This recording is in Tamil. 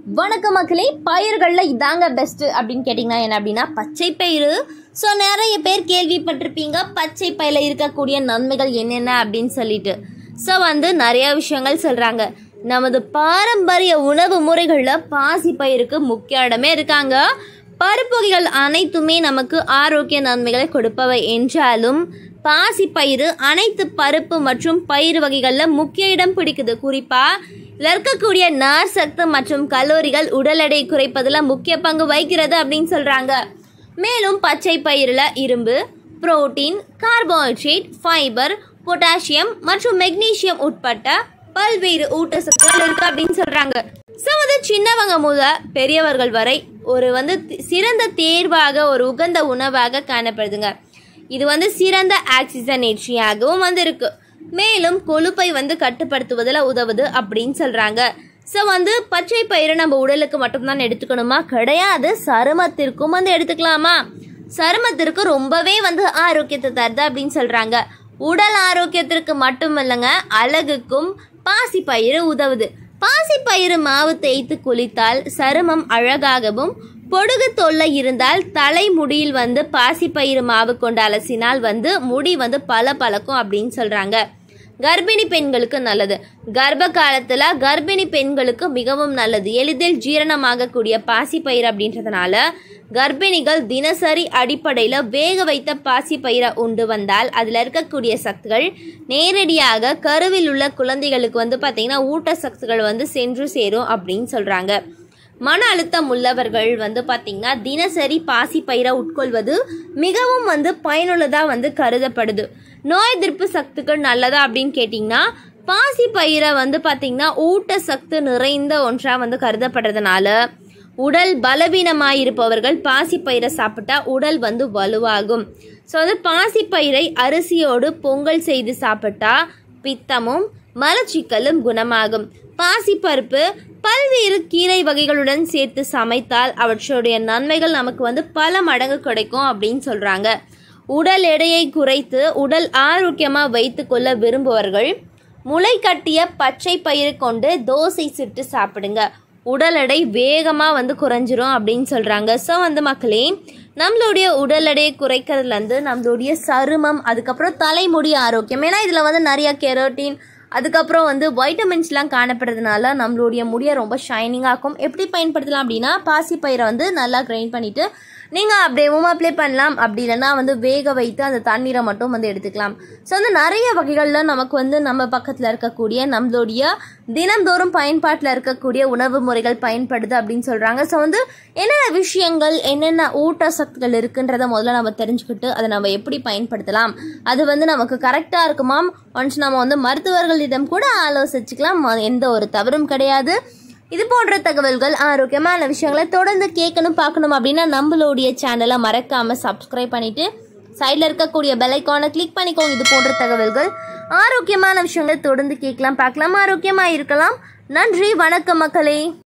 வணக்கம் மக்களே, பயிர்கள்ல இதாங்க பெஸ்ட் அப்படின்னு கேட்டிங்கன்னா என்ன அப்படின்னா பச்சை பயிறு. ஸோ நிறைய பேர் கேள்விப்பட்டிருப்பீங்க பச்சை பயிரில் இருக்கக்கூடிய நன்மைகள் என்னென்ன அப்படின்னு சொல்லிட்டு. ஸோ நிறைய விஷயங்கள் சொல்கிறாங்க. நமது பாரம்பரிய உணவு முறைகளில் பாசி பயிருக்கு முக்கிய இடமே இருக்காங்க. பருப்புகள் அனைத்துமே நமக்கு ஆரோக்கிய நன்மைகளை கொடுப்பவை என்றாலும் பாசி பயிறு அனைத்து பருப்பு மற்றும் பயிறு வகைகளில் முக்கிய இடம் பிடிக்குது. குறிப்பாக இதில் இருக்கக்கூடிய நார் சத்து மற்றும் கலோரிகள் உடல் எடை குறைப்பதில் முக்கிய பங்கு வகிக்கிறது அப்படின்னு சொல்கிறாங்க. மேலும் பச்சை பயிரில் இரும்பு, புரோட்டீன், கார்போஹைட்ரேட், ஃபைபர், பொட்டாசியம் மற்றும் மெக்னீசியம் உட்பட்ட பல்வேறு ஊட்டச்சத்துக்கள் இருக்கு அப்படின்னு சொல்கிறாங்க. ஸோ சின்னவங்க முதல் பெரியவர்கள் வரை ஒரு சிறந்த தேர்வாக ஒரு உகந்த உணவாக காணப்படுதுங்க. இது சிறந்த ஆக்சிஜனேற்றியாகவும் இருக்கு. மேலும் கொழுப்பை கட்டுப்படுத்துவதில் உதவுது அப்படின்னு சொல்றாங்க. ஸோ பச்சை பயிரை நம்ம உடலுக்கு மட்டும்தான் எடுத்துக்கணுமா? கிடையாது. சருமத்திற்கும் எடுத்துக்கலாமா? சருமத்திற்கு ரொம்பவே ஆரோக்கியத்தை தருது அப்படின்னு சொல்றாங்க. உடல் ஆரோக்கியத்திற்கு மட்டும் இல்லைங்க, அழகுக்கும் பாசி பயிறு உதவுது. பாசி பயிறு மாவு தேய்த்து குளித்தால் சருமம் அழகாகவும், பொடுகு தொல்லை இருந்தால் தலைமுடியில் பாசி பயிறு மாவு கொண்டு அலசினால் முடி பளபளக்கும் அப்படின்னு சொல்றாங்க. கர்ப்பிணி பெண்களுக்கு நல்லது. கர்ப்ப காலத்துல கர்ப்பிணி பெண்களுக்கு மிகவும் நல்லது. எளிதில் ஜீரணமாகக்கூடிய பாசி பயிறு அப்படின்றதுனால கர்ப்பிணிகள் தினசரி அடிப்படையில் வேக வைத்த பாசி பயிரை உண்டு வந்தால் அதில் இருக்கக்கூடிய சத்துக்கள் நேரடியாக கருவில் உள்ள குழந்தைகளுக்கு பார்த்தீங்கன்னா ஊட்டச்சத்துக்கள் சென்று சேரும் அப்படின்னு சொல்றாங்க. மன அழுத்தம் உள்ளவர்கள் பார்த்தீங்கன்னா தினசரி பாசி பயிரை உட்கொள்வது மிகவும் பயனுள்ளதாக கருதப்படுது. நோய் எதிர்ப்பு சக்திகள் நல்லதா அப்படின்னு கேட்டிங்கன்னா பாசி பயிரை பார்த்தீங்கன்னா ஊட்டச்சத்து நிறைந்த ஒன்றாக கருதப்படுறதுனால உடல் பலவீனமாயிருப்பவர்கள் பாசி பயிரை சாப்பிட்டா உடல் வலுவாகும். ஸோ பாசி பயிரை அரிசியோடு பொங்கல் செய்து சாப்பிட்டா பித்தமும் மலச்சிக்கலும் குணமாகும். பாசிப்பருப்பு பல்வேறு கீரை வகைகளுடன் சேர்த்து சமைத்தால் அவற்றுடைய நன்மைகள் நமக்கு பல மடங்கு கிடைக்கும் அப்படின்னு சொல்றாங்க. உடல் எடையை குறைத்து உடல் ஆரோக்கியமாக வைத்து கொள்ள விரும்புவர்கள் முளை கட்டிய பச்சை பயிறு கொண்டு தோசை சுட்டு சாப்பிடுங்க. உடல் எடை வேகமாக குறைஞ்சிரும் அப்படின்னு சொல்றாங்க. ஸோ மக்களே, நம்மளுடைய உடல் எடையை குறைக்கிறதுலேருந்து நம்மளுடைய சருமம், அதுக்கப்புறம் தலைமுடி ஆரோக்கியம், ஏன்னா இதில் நிறைய கெரோட்டின், அதுக்கப்புறம் வைட்டமின்ஸ்லாம் காணப்படுறதுனால நம்மளுடைய முடியை ரொம்ப ஷைனிங்காக இருக்கும். எப்படி பயன்படுத்தலாம் அப்படின்னா பாசி பயிரை நல்லா கிரைண்ட் பண்ணிவிட்டு நீங்கள் அப்படியேவும் அப்ளை பண்ணலாம். அப்படி இல்லைன்னா வேக வைத்து அந்த தண்ணீரை மட்டும் எடுத்துக்கலாம். ஸோ நிறைய வகைகளில் நமக்கு நம்ம பக்கத்தில் இருக்கக்கூடிய நம்மளுடைய தினந்தோறும் பயன்பாட்டில் இருக்கக்கூடிய உணவு முறைகள் பயன்படுது அப்படின்னு சொல்கிறாங்க. ஸோ என்னென்ன விஷயங்கள், என்னென்ன ஊட்டச்சத்துக்கள் இருக்குன்றதை முதல்ல நம்ம தெரிஞ்சுக்கிட்டு அதை நம்ம எப்படி பயன்படுத்தலாம், அது நமக்கு கரெக்டாக இருக்குமாம். ஒன்ஸ் நம்ம மருத்துவர்களிடம் கூட ஆலோசிச்சுக்கலாம். எந்த ஒரு தவறும் கிடையாது. இது போன்ற தகவல்கள், ஆரோக்கியமான விஷயங்களை தொடர்ந்து கேட்கணும் பார்க்கணும் அப்படின்னா நம்மளுடைய சேனலை மறக்காமல் சப்ஸ்கிரைப் பண்ணிவிட்டு சைடில் இருக்கக்கூடிய பெல் ஐக்கானை கிளிக் பண்ணிக்கோங்க. இது போன்ற தகவல்கள், ஆரோக்கியமான விஷயங்களை தொடர்ந்து கேட்கலாம், பார்க்கலாம், ஆரோக்கியமாக இருக்கலாம். நன்றி, வணக்கம் மக்களே.